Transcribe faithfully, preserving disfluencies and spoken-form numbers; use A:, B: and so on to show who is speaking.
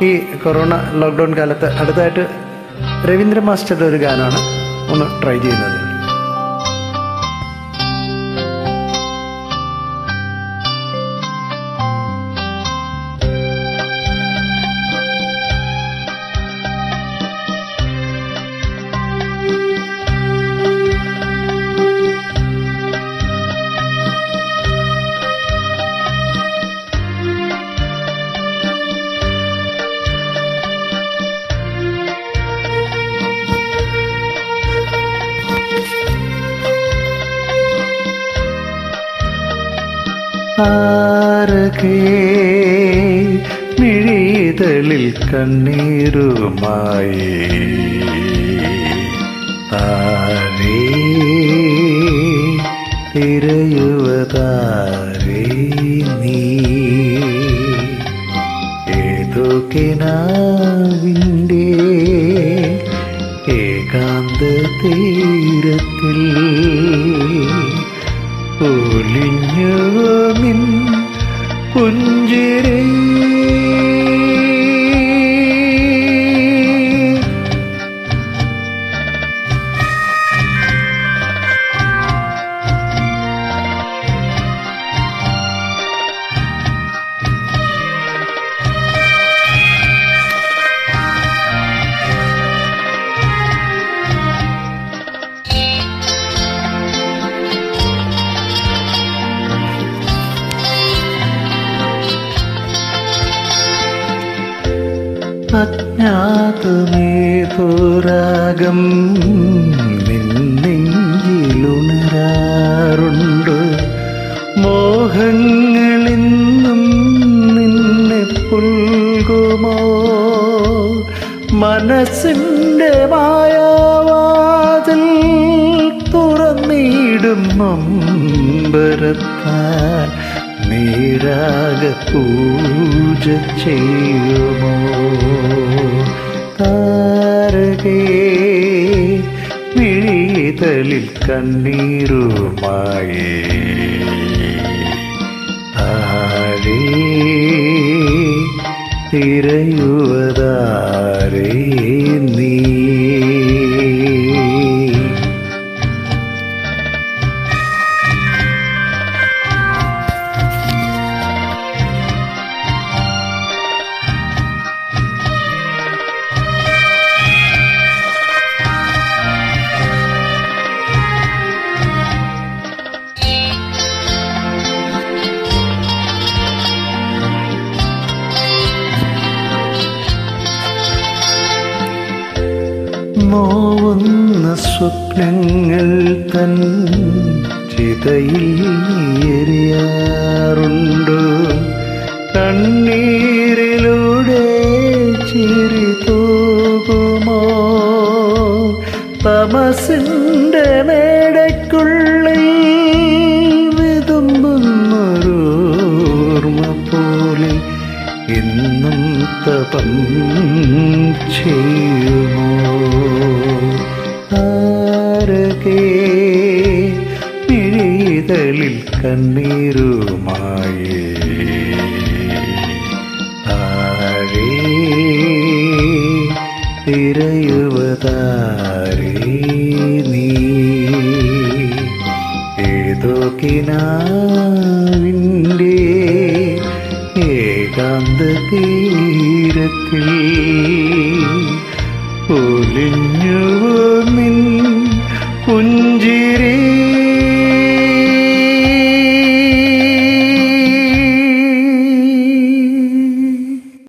A: ഈ corona lockdown കാലത്ത് അടുത്തായിട്ട് രവീന്ദ്ര മാസ്റ്ററുടെ ഒരു ഗാനമാണ് ഒന്ന് ട്രൈ ചെയ്യുന്നത്.
B: താരകേ മിഴിതളിൽ കണ്ണീരുമായി താരേ തിരയുവതാരേ നീ ഏതോ കിനാവിൻ്റെ ഏകാന്ത തീരത്തിൽ ഒലിഞ്ഞുവോ നിൻ പുഞ്ചിരി അജ്ഞാതമേതോരാഗം നിന്നെങ്കിലുണരാറുണ്ട്. മോഹങ്ങളിന്നും നിന്നെ പുൽകുമോ മനസ്സിൻ്റെ മായാവാതിൽ തുറന്നിടും അമ്പരത്താൽ നീരാഗ പൂജ ചെയ്യുമോ താരകേ മിഴിതളിൽ കണ്ണീരുമായി താരേ തിരയുവതാരേ നീ നോവുന്ന സ്വപ്നങ്ങൾ തൻ ചിതയിൽ എരിയാറുണ്ട്. കണ്ണീരിലൂടെ ചിരി തൂകുമോ തമസിൻ്റെ മേടയ്ക്കുള്ളിൽ വിതുമ്പുന്നൊരോർമ്മ പോലെ എന്നും തപം ചെയ്യുമോ താരകേ മിഴിതളിൽ കണ്ണീരുമായി താരേ തിരയുവതാരേ നീ ഏതോ കിനാവിൻ്റെ ഏകാന്ത തീരത്തിൽ ഒലിഞ്ഞുവോ നിൻ